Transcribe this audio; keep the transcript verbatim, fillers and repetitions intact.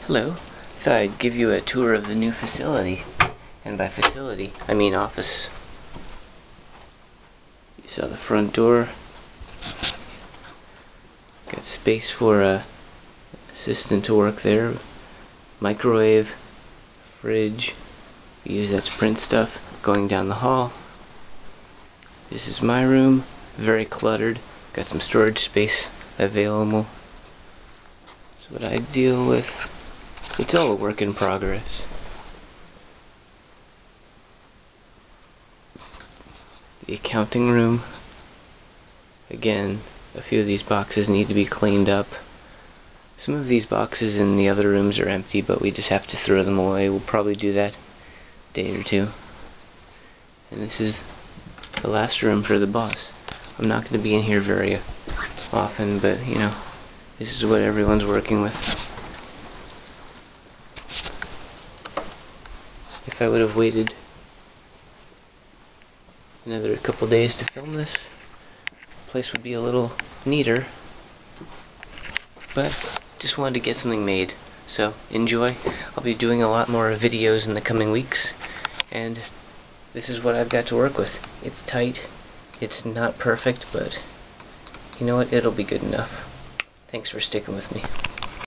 Hello. Thought I'd give you a tour of the new facility. And by facility, I mean office. You saw the front door. Got space for a assistant to work there. Microwave, fridge. We use that to print stuff. Going down the hall. This is my room. Very cluttered. Got some storage space available. That's what I deal with. It's all a work in progress. The accounting room. Again, a few of these boxes need to be cleaned up. Some of these boxes in the other rooms are empty, but we just have to throw them away. We'll probably do that a day or two. And this is the last room for the boss. I'm not going to be in here very often, but you know, this is what everyone's working with. If I would have waited another couple days to film this, the place would be a little neater. But just wanted to get something made. So enjoy. I'll be doing a lot more videos in the coming weeks, and this is what I've got to work with. It's tight. It's not perfect, but you know what? It'll be good enough. Thanks for sticking with me.